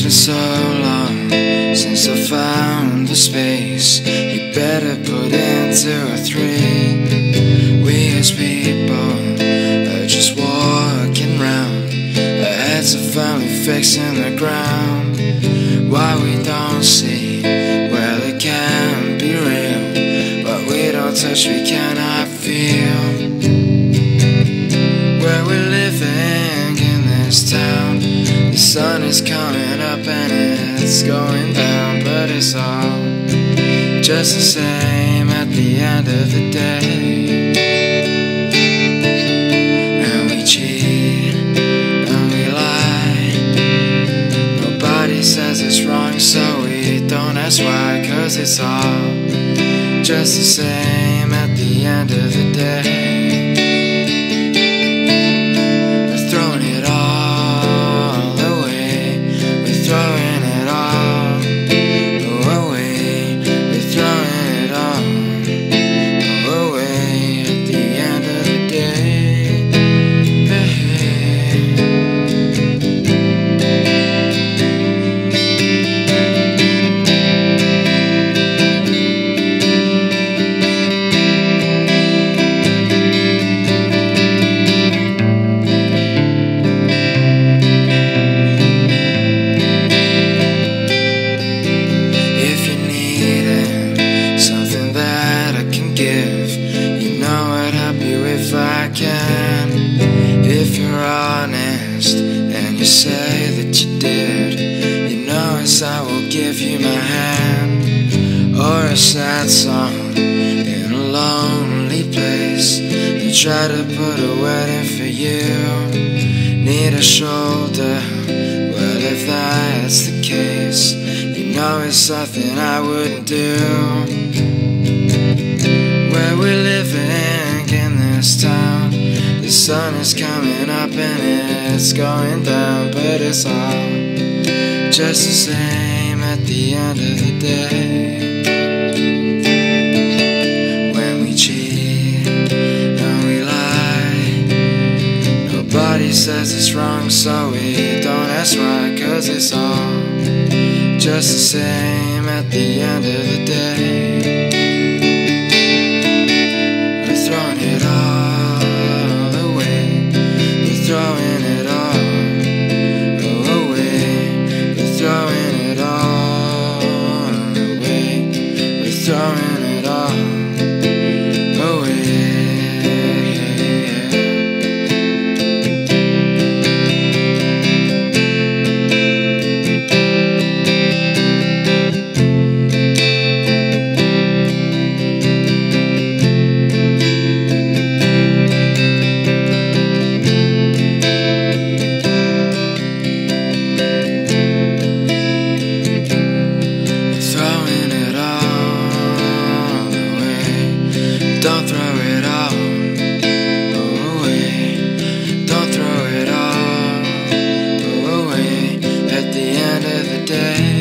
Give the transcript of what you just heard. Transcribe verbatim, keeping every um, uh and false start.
been so long since I found the space. You better put into a three. We as people are just walking round. Our heads are finally fixing the ground. Why we don't see, well it can be real. What we don't touch we cannot feel. Where we're living in this town, the sun is coming up and it's going down, but it's all just the same at the end of the day. And we cheat and we lie. Nobody says it's wrong, so we don't ask why, 'cause it's all just the same at the end of the day. If you're honest and you say that you did, you know as I will give you my hand. Or a sad song in a lonely place. They try to put a wedding for you. Need a shoulder, well if that's the case, you know it's something I wouldn't do. Where we're living in this town, the sun is coming up and it's going down, but it's all just the same at the end of the day. When we cheat and we lie, nobody says it's wrong, so we don't ask why, 'cause it's all just the same at the end of the day. We're throwing it all throwing it all away. We're throwing it all away. We're throwing it all away. Don't throw it all away. Don't throw it all away. At the end of the day,